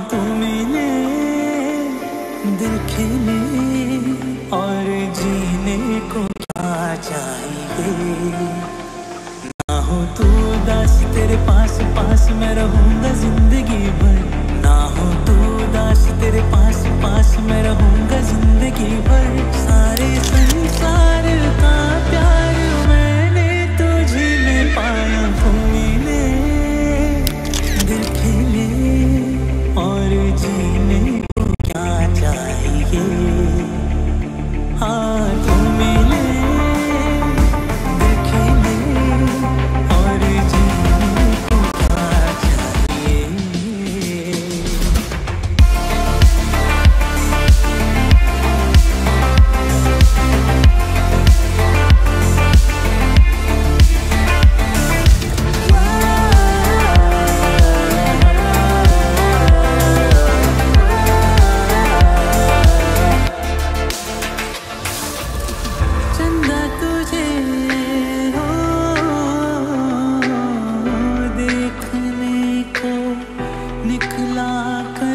तू मिले दिल खिले और जीने को क्या चाहिए। ना हो तू उदास तेरे पास पास मैं रहूंगा जिंदगी भर। ना हो तू उदास तेरे पास पास मैं रहूंगा जिंदगी भर। सारे संसार का प्यार मैंने तुझे में पाया। तू मिले दिल खिले और जीने को क्या चाहिए। हाँ तू मिले दिल खिले और जीने को क्या चाहिए। चंदा तुझे हो देखने को निकला कर